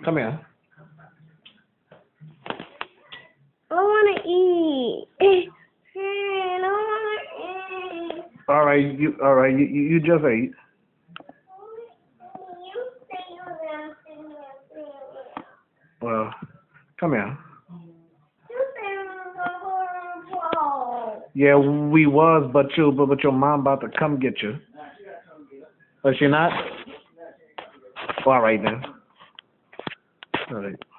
Come here. I want to eat. I want to eat. All right, you just ate. You say you want to. Well, come here. You say you want to. Yeah, we was, but your mom about to come get you. But she not? All right then. All right.